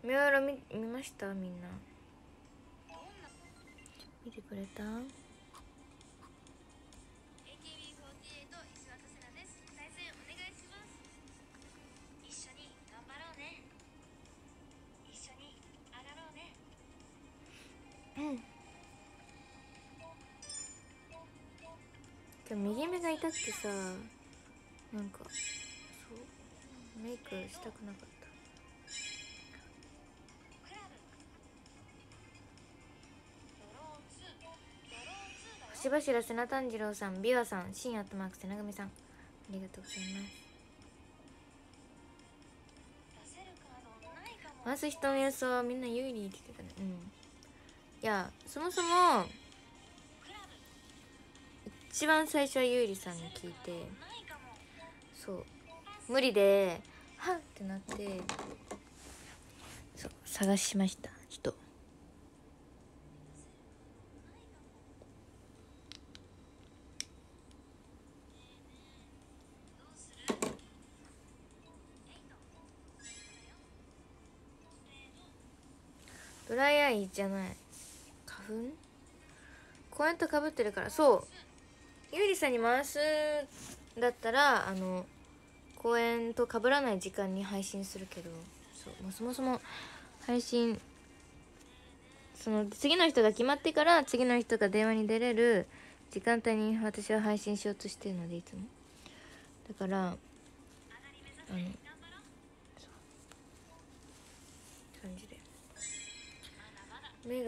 メオロ見ました？みんな見てくれた？今日右目が痛くてさ、なんかそうメイクしたくなかった。星柱瀬名炭治郎さん、ビワさん、新アットマーク瀬名組さん、ありがとうございます。回す人の予想はみんな有利って言ってたね。うん。いや、そもそも一番最初はゆうりさんに聞いて、そう無理ではっってなって、そう探しました人。ドライアイじゃない、花粉、公園とかぶってるから。そうゆうりさんに回すだったら公園とかぶらない時間に配信するけど、そう、もうそもそも配信、その次の人が決まってから次の人が電話に出れる時間帯に私は配信しようとしてるので、いつもだから感じで目が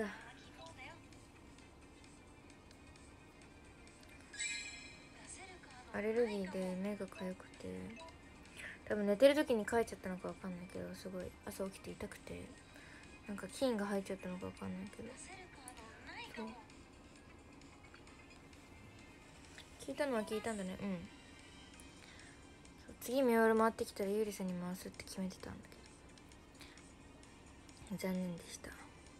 アレルギーで目がかゆくて、多分寝てる時にかいちゃったのかわかんないけど、すごい朝起きて痛くて、なんか菌が入っちゃったのかわかんないけど、そう聞いたのは聞いたんだね。うん、次メール回ってきたらゆうりさんに回すって決めてたんだけど、残念でした。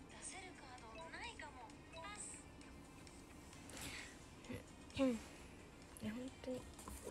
いや本当に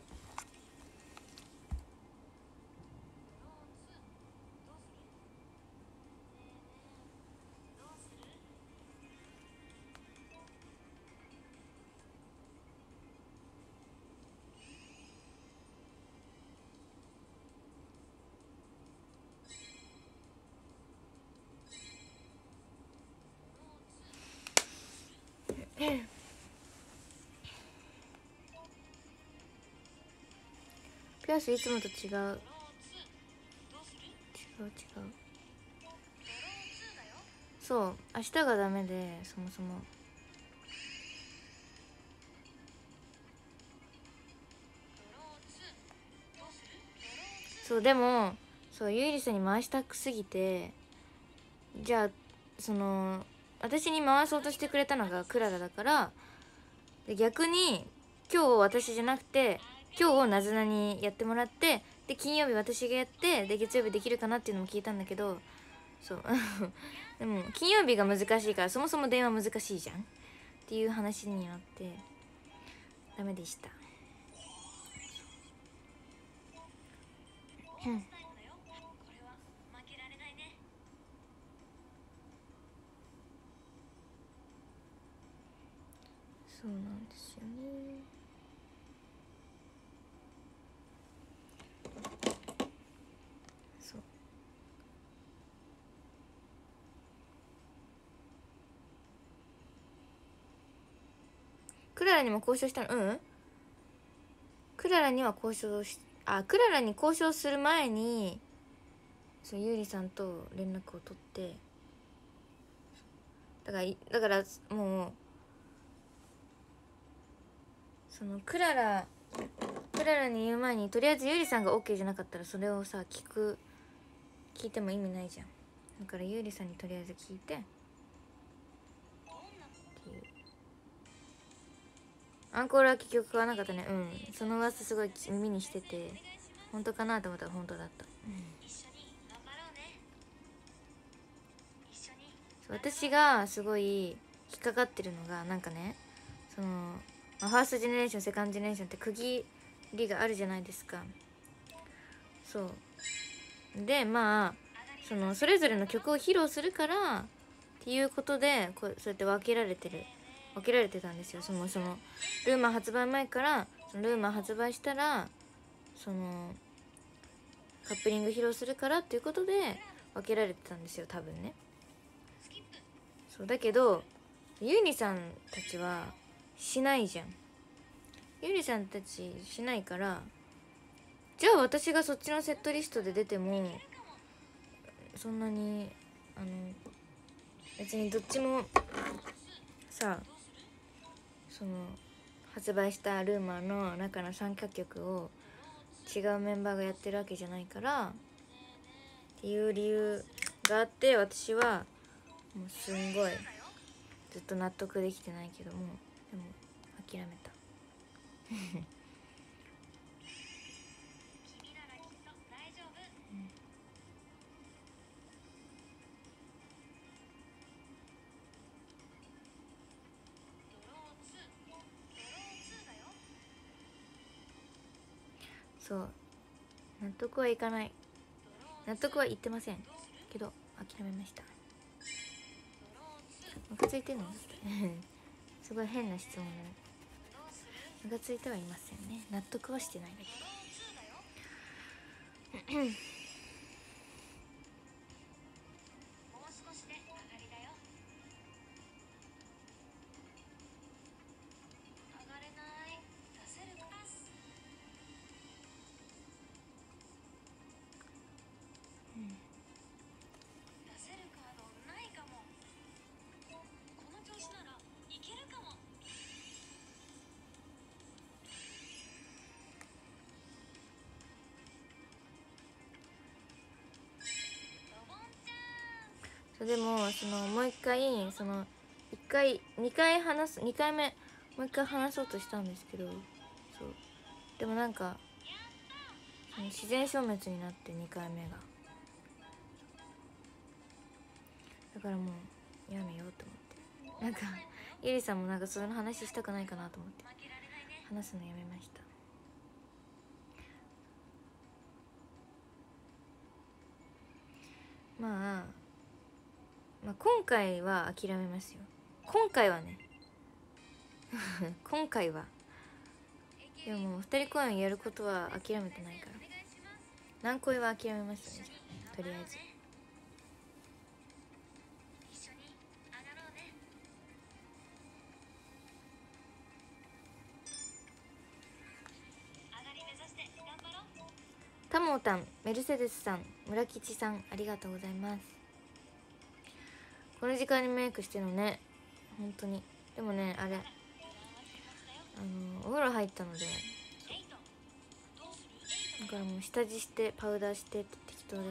ピアスいつもと違う。そう明日がダメで、そもそもそう、でもそうゆいりさんに回したくすぎて、じゃあその私に回そうとしてくれたのがクララだから、で逆に今日私じゃなくて今日なずなにやってもらって、で金曜日私がやって、で月曜日できるかなっていうのも聞いたんだけど、そうでも金曜日が難しいから、そもそも電話難しいじゃんっていう話になってダメでした。そうなんですよね。そうクララにも交渉したの？うん、クララには交渉し、クララに交渉する前にそうゆうりさんと連絡を取って、だからもうそのクララに言う前に、とりあえずゆうりさんが OK じゃなかったらそれをさ聞いても意味ないじゃん。だからゆうりさんにとりあえず聞いてっていう。アンコールは結局買わなかったね。うん、その噂すごい耳にしてて本当かなと思ったら本当だった。私がすごい引っかかってるのが、なんかね、その、ファーストジェネレーションセカンドジェネレーションって区切りがあるじゃないですか。そうでそれぞれの曲を披露するからっていうことでそうやって分けられてたんですよ。そのルーマー発売前から、そのルーマー発売したらカップリング披露するからっていうことで分けられてたんですよ、多分ね。そうだけどゆりさんたちはしないじゃん。ゆりさんたちしないから、じゃあ私がそっちのセットリストで出てもそんなに別にどっちもさ、発売したルーマーの中の参加曲を違うメンバーがやってるわけじゃないからっていう理由があって、私はもうすんごいずっと納得できてないけども、でも諦めたそう、納得はいかない、納得はいってませんけど諦めました。ムカついてんのすごい変な質問だね。ムカついてはいませんね。納得はしてないんだけどでももう一回2回話す、2回目もう一回話そうとしたんですけど、そうでもなんか自然消滅になって、2回目がだからもうやめようと思って、なんかゆりさんもなんかその話したくないかなと思って話すのやめました。まあ今回は諦めますよ。今回はね今回はでも2人公演やることは諦めてないから、何恋は諦めましたね。とりあえずタモータン、メルセデスさん、村吉さん、ありがとうございます。この時間にメイクしてるのね、本当に。でもね、あれお風呂入ったので、だからもう下地してパウダーしてって適当です。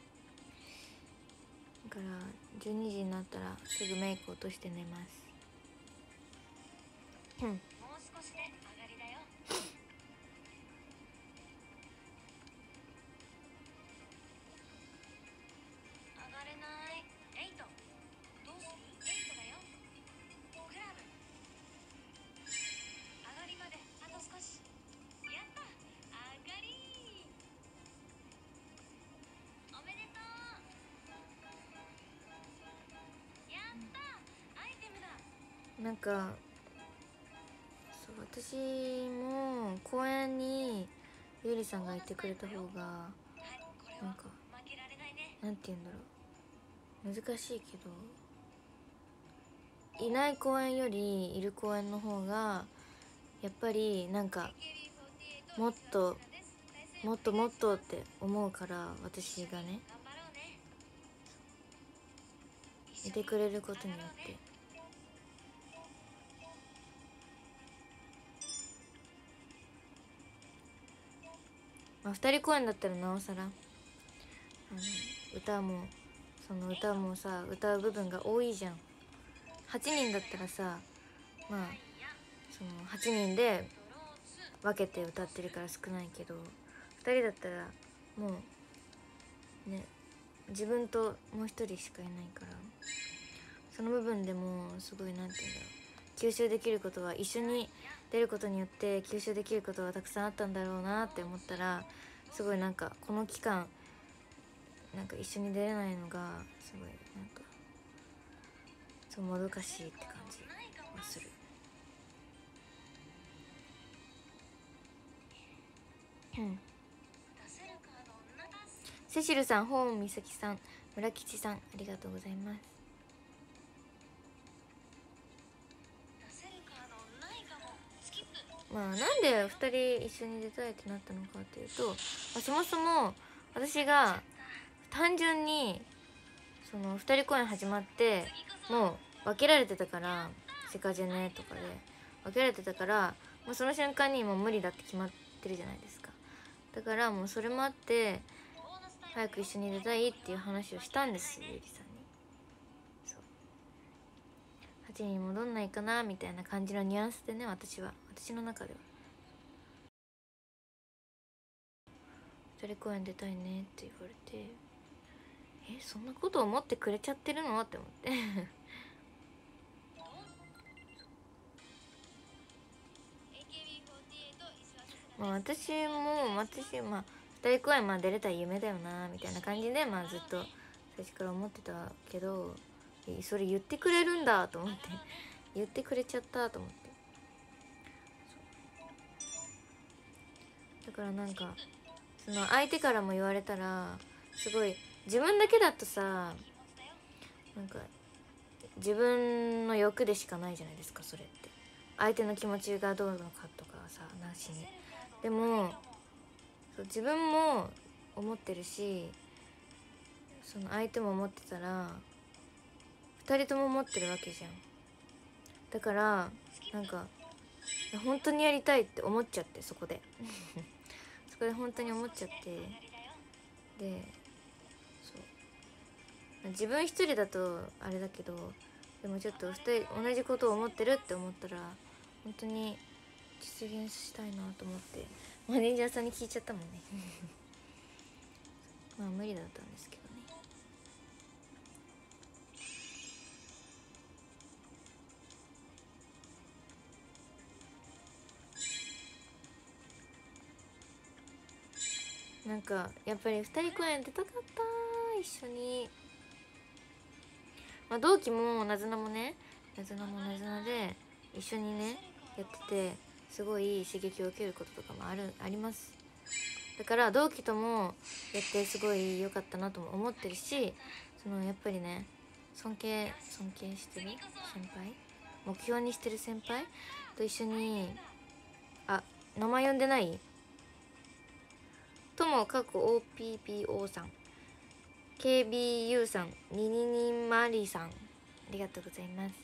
だから12時になったらすぐメイク落として寝ます。なんかそう、私も公園にゆりさんがいてくれた方がなんかなんて言うんだろう、難しいけど、いない公園よりいる公園の方がやっぱりなんかもっともっともっとって思うから、私がねいてくれることによって、2人公演だったらなおさら歌も歌もさ、歌う部分が多いじゃん。8人だったらさ、8人で分けて歌ってるから少ないけど、2人だったらもうね、自分ともう一人しかいないから、その部分でもすごいなんて言うんだろう、吸収できることは、一緒に出ることによって吸収できることはたくさんあったんだろうなって思ったら、すごいなんかこの期間なんか一緒に出れないのがすごいなんかそうもどかしいって感じはする。セシルさん、ホーン美咲さん、村吉さん、ありがとうございます。まあなんで2人一緒に出たいってなったのかっていうと、そもそも私が単純にその2人公演始まってもう分けられてたから、セカジェネとかで分けられてたから、もうその瞬間にもう無理だって決まってるじゃないですか。だからもうそれもあって早く一緒に出たいっていう話をしたんですゆりさんに。そう8人戻んないかなみたいな感じのニュアンスでね、私の中では2人公演出たいねって言われて、そんなこと思ってくれちゃってるのって思ってまあ私まあ2人公演出れたら夢だよなみたいな感じでずっと最初から思ってたけど、それ言ってくれるんだと思って言ってくれちゃったと思って、だからなんかその相手からも言われたらすごい、自分だけだとさなんか自分の欲でしかないじゃないですか、それって相手の気持ちがどうのかとかさなしに。でも自分も思ってるし、その相手も思ってたら2人とも思ってるわけじゃん。だからなんか本当にやりたいって思っちゃって、そこでそこで本当に思っちゃって、でそう自分一人だとあれだけど、でもちょっと2人同じことを思ってるって思ったら本当に実現したいなと思ってマネージャーさんに聞いちゃったもんねまあ無理だったんですけどね。なんかやっぱり2人公演出たかった一緒に。同期もなずなもね、なずなで一緒にねやってて、すごい刺激を受けることとかもあります。だから同期ともやってすごい良かったなとも思ってるし、そのやっぱりね尊敬してる先輩、目標にしてる先輩と一緒に、名前呼んでないとも過去 OPPO さん、 KBU さん、にににまりさん、ありがとうございます。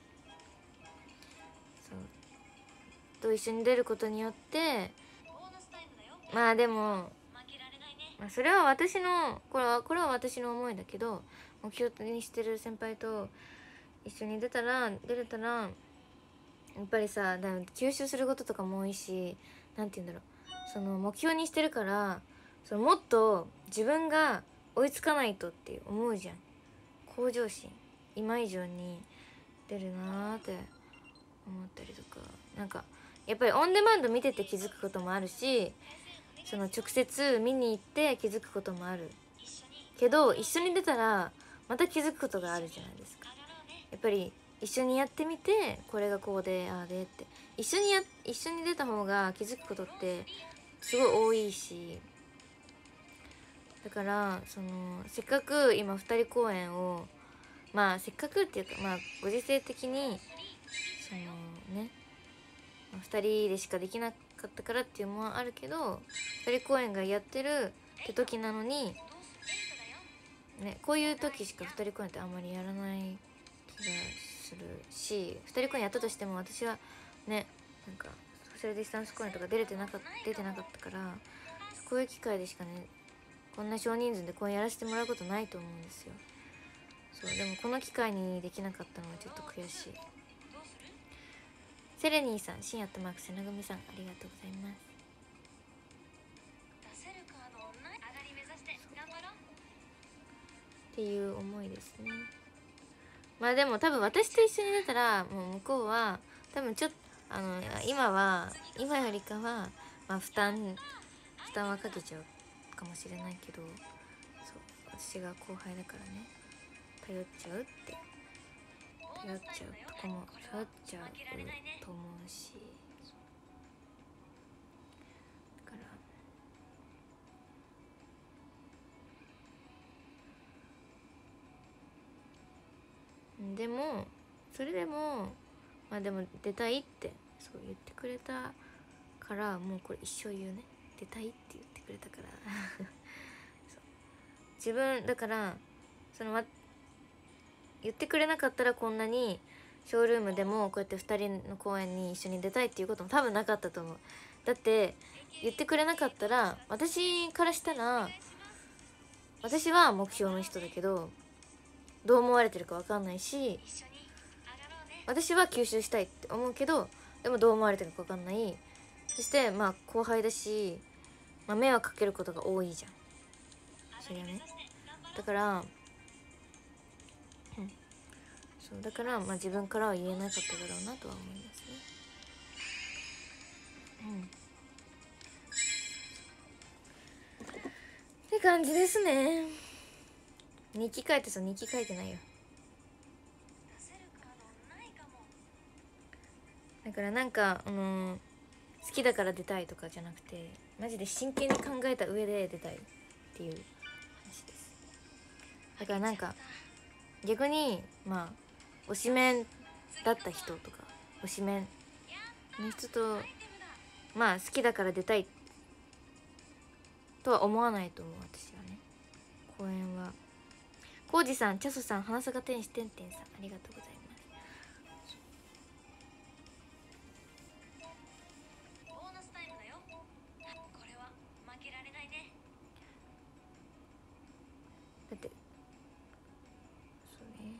そうと一緒に出ることによって、でもそれは私のこれは私の思いだけど、目標にしてる先輩と一緒に出れたらやっぱりさ、吸収することとかも多いし、なんて言うんだろう、その目標にしてるから、そのもっと自分が追いつかないとって思うじゃん。向上心今以上に出るなーって思ったりとか、なんかやっぱりオンデマンド見てて気づくこともあるし、その直接見に行って気づくこともあるけど、一緒に出たらまた気づくことがあるじゃないですか。やっぱり一緒にやってみて、これがこうでああでって一緒に出た方が気づくことってすごい多いし、だからせっかく今2人公演をせっかくっていうかご時世的に2人でしかできなかったからっていうのもあるけど、2人公演がやってるって時なのにね、こういう時しか2人公演ってあんまりやらない気がするし、2人公演やったとしても私はね、なんかソーシャルディスタンス公演とか出てなかったから、こういう機会でしかねこんな少人数で公演やらせてもらうことないと思うんですよ。そうでもこの機会にできなかったのはちょっと悔しい。セレニーさん、深夜とマーク瀬名組さん、ありがとうございます。っていう思いですね。でも多分私と一緒に出たらもう向こうは多分ちょっと今よりかは負担はかけちゃうかもしれないけど、そう私が後輩だからね、頼っちゃうって、頼っちゃうとこも頼っちゃうと思うし、だからでもそれでもまあでも出たいってそう言ってくれたから、もうこれ一生言うね、出たいって言ってくれたからそう自分だからその言ってくれなかったらこんなにショールームでもこうやって2人の公演に一緒に出たいっていうことも多分なかったと思う。だって言ってくれなかったら、私からしたら私は目標の人だけどどう思われてるか分かんないし、私は吸収したいって思うけどでもどう思われてるか分かんない。そしてまあ後輩だし、まあ、迷惑かけることが多いじゃんそりゃね。だからそうだからまあ自分からは言えなかっただろうなとは思いますね。って感じですね。日記書いてさ、日記書いてないよ。だからなんか好きだから出たいとかじゃなくて、マジで真剣に考えた上で出たいっていう話です。だからなんか逆にまあ推しメンだった人とか推しメンの人とまあ好きだから出たいとは思わないと思う。私はね、公演は。コウジさん、チャソさん、花咲天使てんてんさん、ありがとうございます。だってそうね、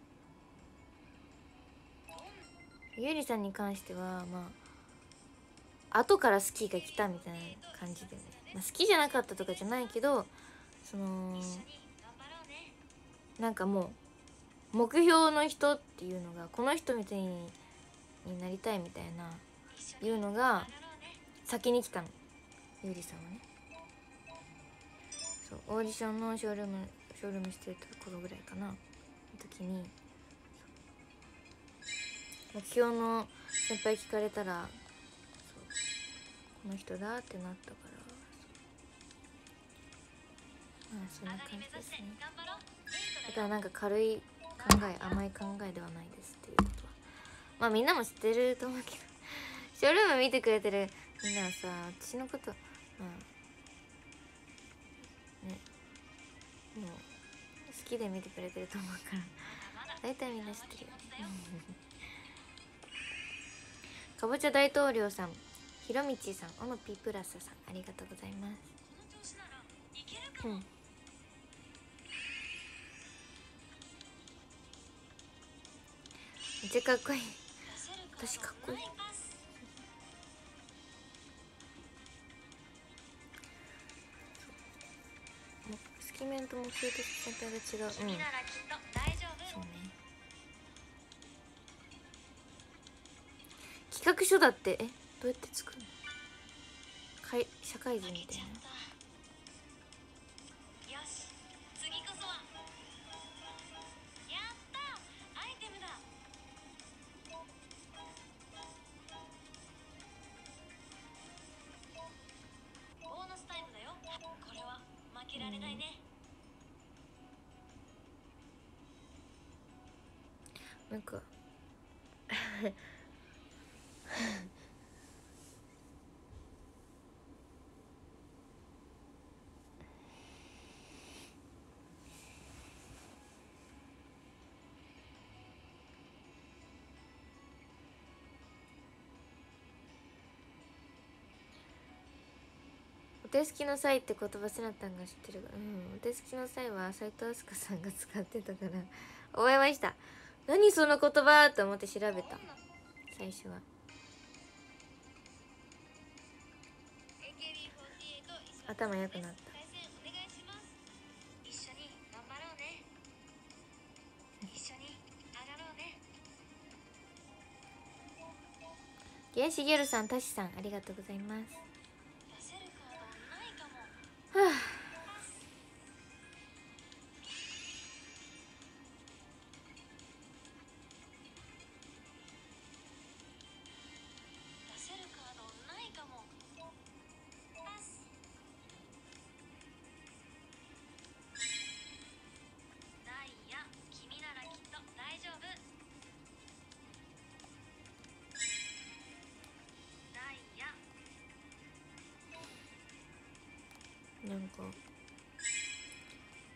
ゆりさんに関してはまあ後から好きが来たみたいな感じでね、まあ、好きじゃなかったとかじゃないけど、そのなんかもう目標の人っていうのがこの人みたいになりたいみたいないうのが先に来たの、ゆりさんはね。そうオーディションのショールームしてる頃ぐらいかなの時に、目標の先輩聞かれたらこの人だってなったから、まあそんな感じですね。だからなんか軽い考え、甘い考えではないですっていうことはまあみんなも知ってると思うけどショールーム見てくれてるみんなはさ、私のことまあねもう好きで見てくれてると思うから大体みんな知ってるよねかぼちゃ大統領さん、ひろみちさん、おのぴプラスさん、ありがとうございます。めっちゃかっこいい。私かっこいい。スキメンと目標と先輩が違う。そうね。企画書だってどうやって作るの？社会人みたいな。なんかお手すきの際って言葉せなたんが知ってるが、お手すきの際は斉藤飛鳥さんが使ってたから覚えました。何その言葉と思って調べた。最初は頭良くなった。原始ギャルさん、タシさん、ありがとうございます。は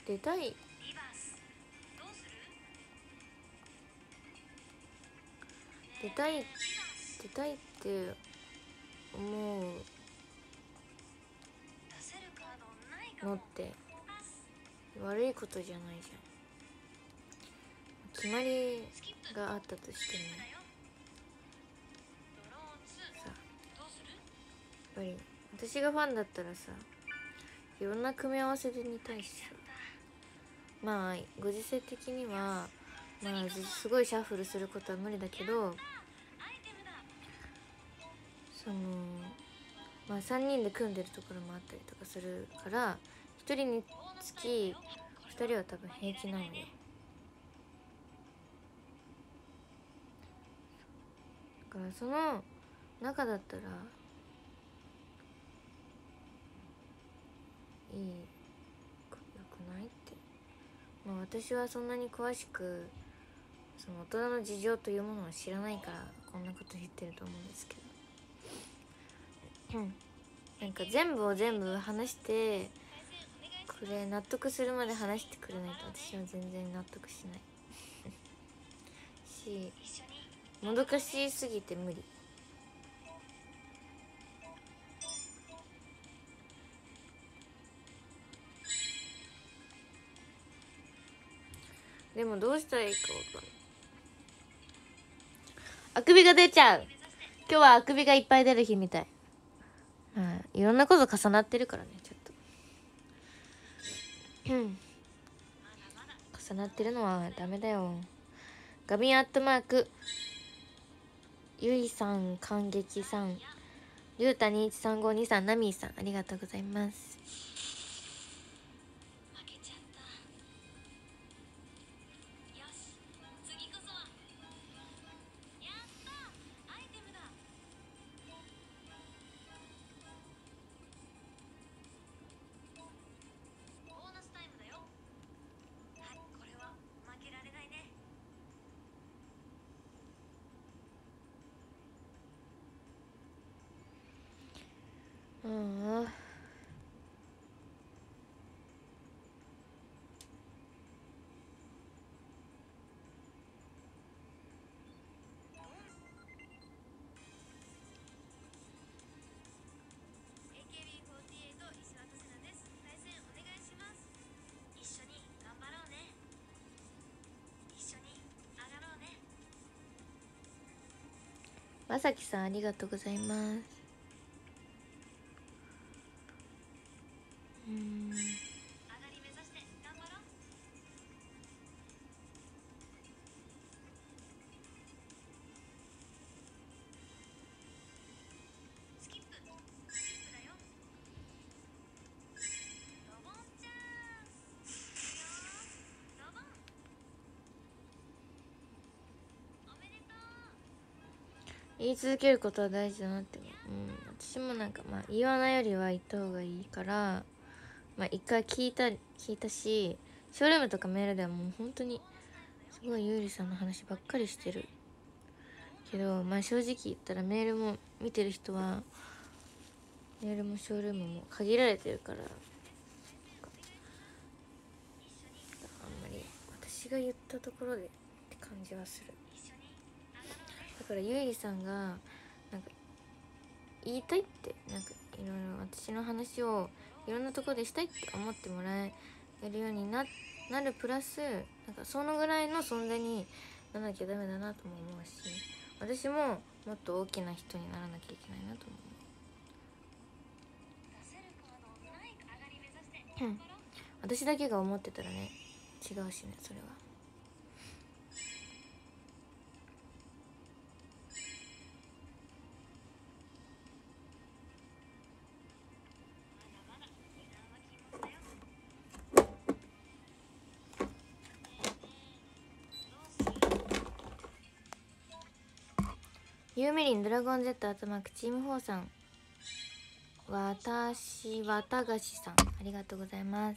出たい出たい出たいって思うのって悪いことじゃないじゃん。決まりがあったとしてもさ、やっぱり私がファンだったらさ、いろんな組み合わせで見たいしさ、まあご時世的にはまあすごいシャッフルすることは無理だけど、そのまあ3人で組んでるところもあったりとかするから、1人につき2人は多分平気なのよ。だからその中だったらいい、よくないって。まあ私はそんなに詳しくその大人の事情というものは知らないからこんなこと言ってると思うんですけど、なんか全部を全部話してくれ、納得するまで話してくれないと私は全然納得しないし、もどかしすぎて無理。でもどうしたらいいか分かんない。あくびが出ちゃう。今日はあくびがいっぱい出る日みたい。いろんなこと重なってるからね、ちょっと重なってるのはダメだよ。ガミアットマークゆいさん、感激さん、りゅうた213523、ナミーさん、ありがとうございます。ああ、まさきさんありがとうございます。言い続けることは大事だなって思う。私もなんかまあ言わないよりは言った方がいいから、まあ一回聞いたし、ショールームとかメールではもう本当にすごいゆうりさんの話ばっかりしてるけど、まあ正直言ったらメールも見てる人はメールもショールームも限られてるから、あんまり私が言ったところでって感じはする。だからゆいりさんがなんか言いたいって、なんかいろいろ私の話をいろんなところでしたいって思ってもらえるようになるプラス、なんかそのぐらいの存在にならなきゃダメだなとも思うし、私ももっと大きな人にならなきゃいけないなと思う。私だけが思ってたらね、違うしね、それは。ユーミリン、ドラゴン Z 頭くチーム4さん、私わたがしさん、ありがとうございます。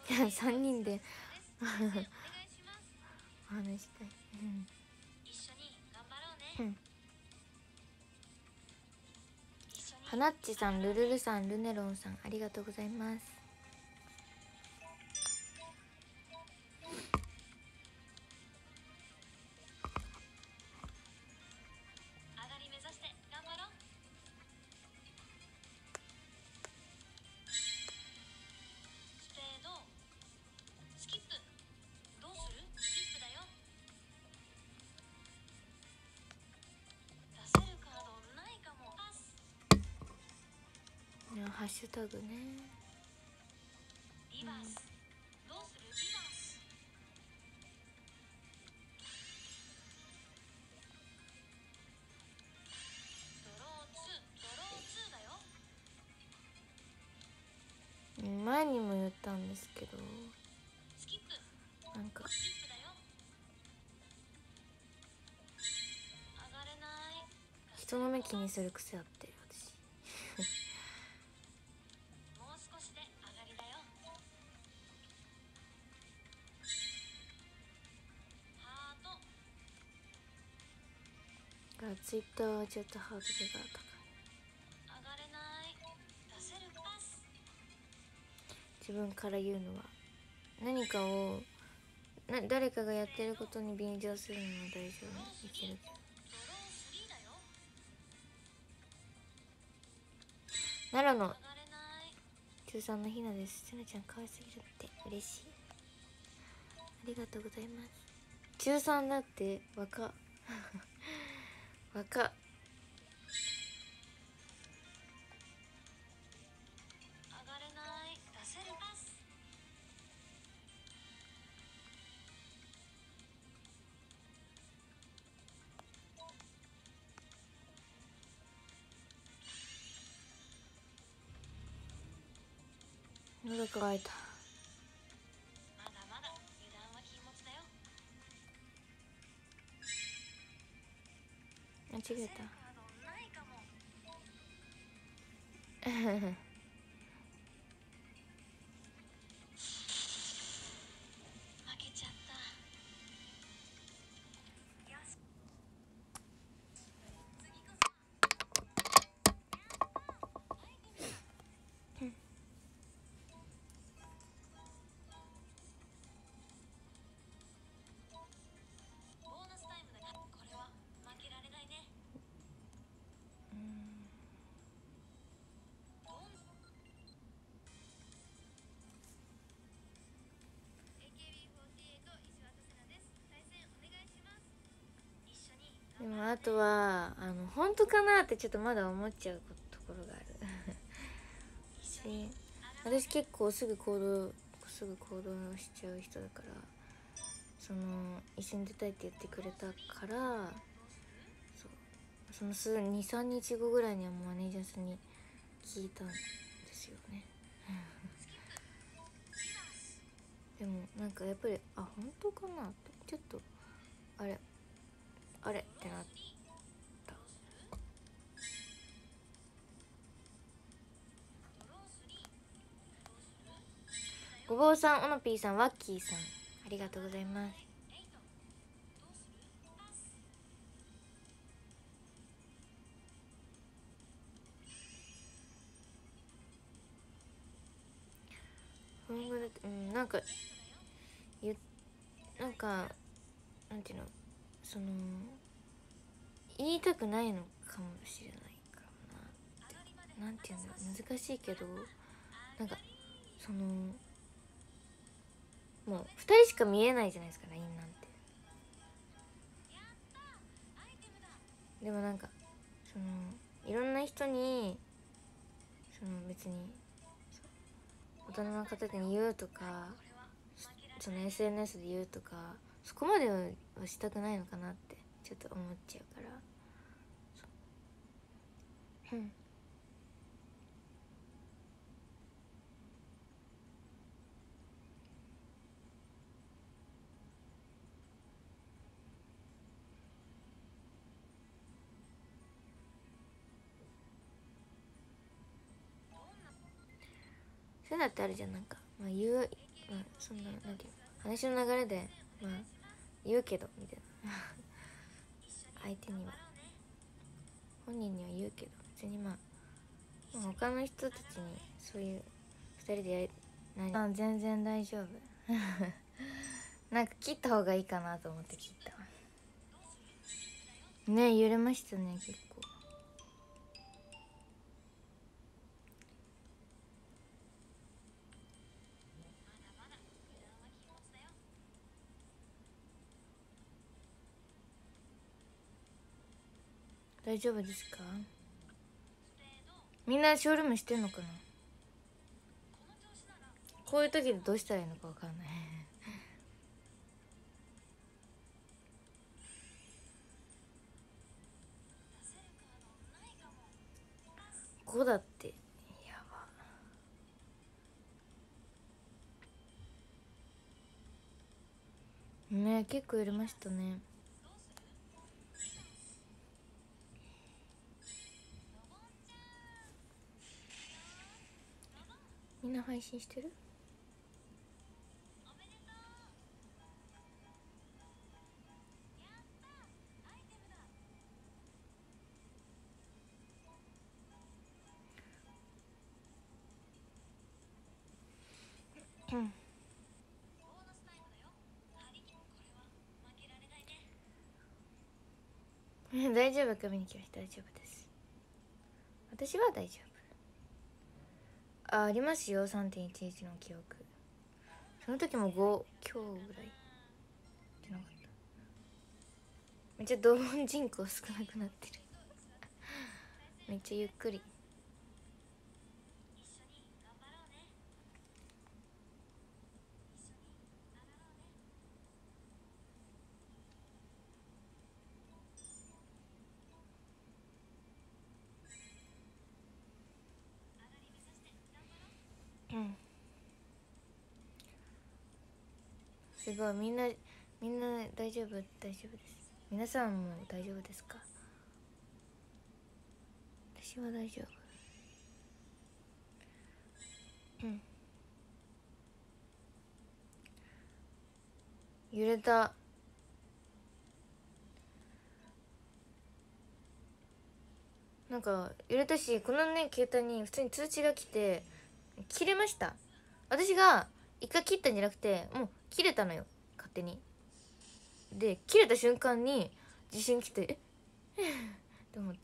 3人でお話したい。うん。はなっちさん、ルルルさん、ルネロンさん、ありがとうございます。ハッシュタグね。前にも言ったんですけど、なんか人の目気にする癖あって私がツイッターはちょっとハードルが高い。自分から言うのは何かを誰かがやってることに便乗するのは大丈夫、いけるけど。奈良の中3のひなです。せなちゃん可愛すぎるって嬉しい。ありがとうございます。中3だって若若喉乾いた。間違えたでもあとは本当かなってちょっとまだ思っちゃうところがあるし、私結構すぐ行動しちゃう人だから、一緒に出たいって言ってくれたから、その23日後ぐらいにはもうマネージャーさんに聞いたんですよねでもなんかやっぱり本当かなってちょっとあれってなった。ごぼうさん、オノピーさん、ワッキーさん、ありがとうございます。なんかなんていうの、言いたくないのかもしれないかなって、なんていうんだろう、難しいけど、なんかもう2人しか見えないじゃないですか、LINE なんて。でもなんかいろんな人に別に大人の方に言うとか、SNS で言うとか、そこまではしたくないのかなってちょっと思っちゃうから。そういうのってあるじゃん、なんか、 まあそんななんていう話の流れでまあ言うけどみたいな相手には本人には言うけど別にまあ他の人たちにそういう2人で全然大丈夫なんか切った方がいいかなと思って切ったね。揺れましたね結構。大丈夫ですか？みんなショールームしてんのかな。こういう時でどうしたらいいのか分かんない5だってやばね。結構揺れましたね。みんな配信してる？大丈夫か？見に来ました。大丈夫です。私は大丈夫。ありますよ 3.11 の記憶。その時も5強ぐらいじゃなかった？めっちゃ同門人口少なくなってるめっちゃゆっくり。すごい。みんな大丈夫です。皆さんも大丈夫ですか？私は大丈夫。揺れた。なんか揺れたし、このね携帯に普通に通知が来て切れました。私が一回切ったんじゃなくてもう切れたのよ勝手に。で切れた瞬間に地震来てと思って。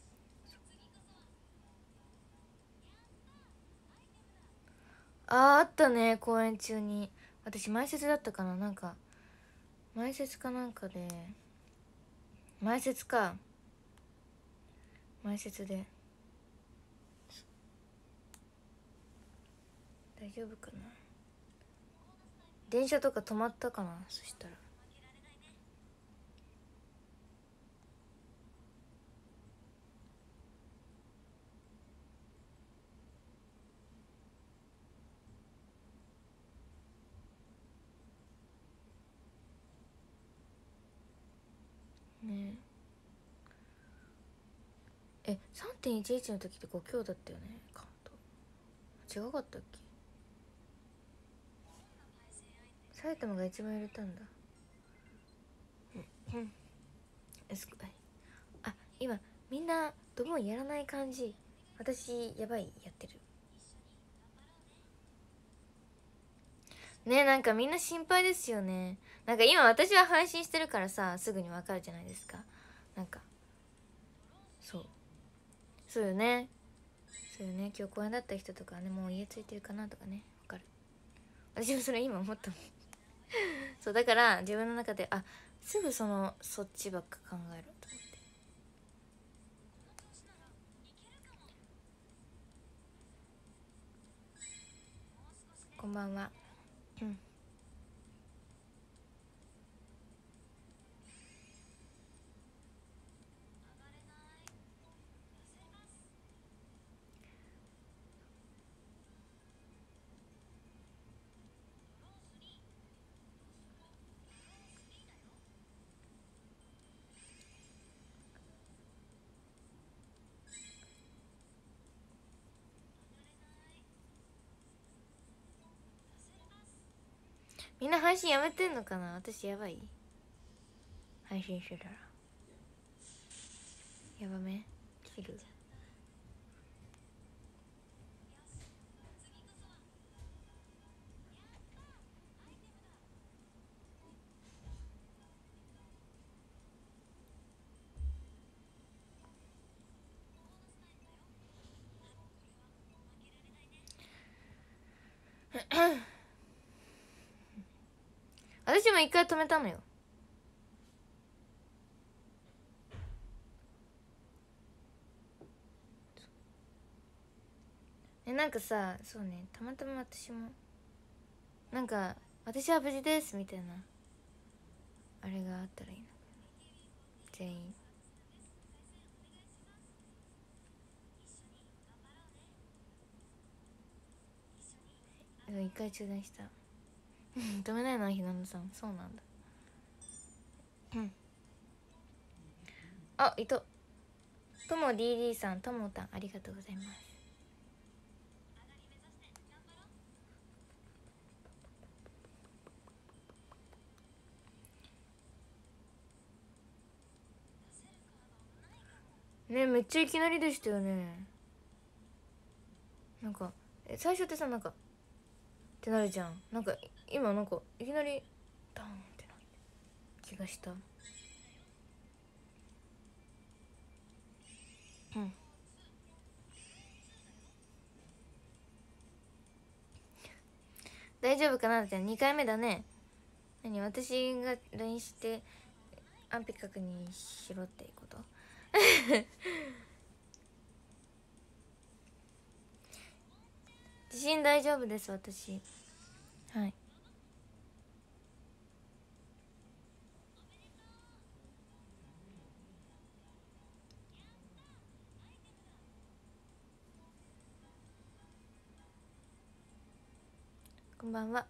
あったね。公演中に私前説だったかな。なんか前説かなんかで前説で大丈夫かな。電車とか止まったかな。そしたらね。3.11 の時って5強だったよね。関東違かったっけ？埼玉が一番揺れたんだ。あ、今みんなドボンやらない感じ。私やばいやってるね。なんかみんな心配ですよね。なんか今私は配信してるからさすぐにわかるじゃないですか。なんかそうよね。今日公園だった人とかねもう家ついてるかなとかねわかる。私もそれ今思ったもんそうだから自分の中ですぐそっちばっか考えろと思って。こんばんは。 みんな配信やめてんのかな。私やばい、配信してたらやばめ切る。私も一回止めたのよ。なんかさ、そうね、たまたま私もなんか私は無事ですみたいなあれがあったらいいな、全員。一回中断した。止めないのひなのさん、そうなんだ。あ、いととも DD さん、ともたん、ありがとうございます。ね、めっちゃいきなりでしたよね。なんか最初ってさ、なんかってなるじゃん。なんか今なんかいきなりダーンってなって気がした。大丈夫かなって2回目だね。何、私が LINE して安否確認しろっていうこと？地震大丈夫です私。はい、こんばんは。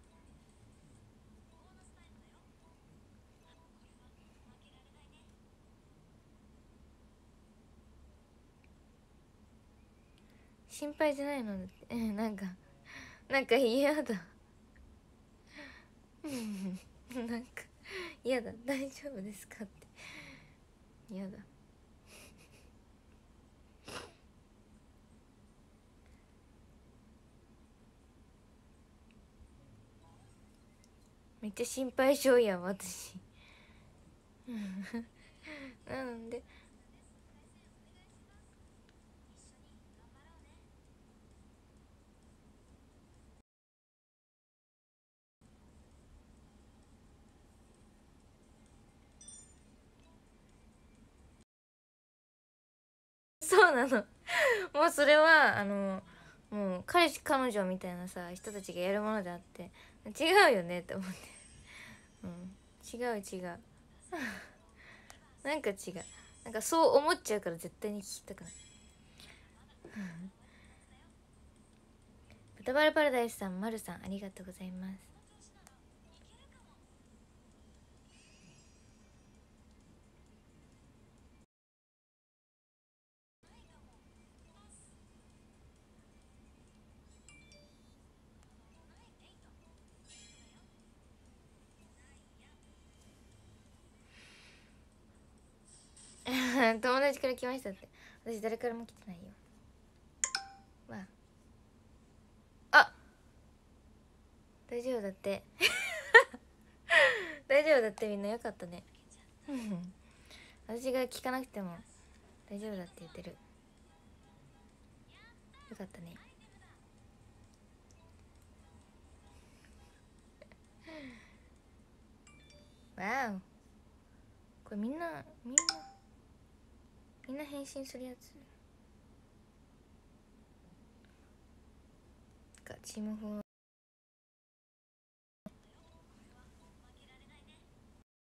心配じゃないのだって。なんか嫌だ。なんか嫌だ。大丈夫ですかって嫌だ。めっちゃ心配性やん私。なんでそうなの。もうそれはもう彼氏彼女みたいなさ人たちがやるものであって違うよねって思って。うん、違う違う。なんか違う。なんかそう思っちゃうから絶対に聞きたくない。豚バラパラダイスさん、まるさん、ありがとうございます。友達から来ましたって。私誰からも来てないよ。わあ、大丈夫だって大丈夫だって。みんなよかったね。私が聞かなくても大丈夫だって言ってる。よかったね。わお、これみんな返信するやつか。チーム4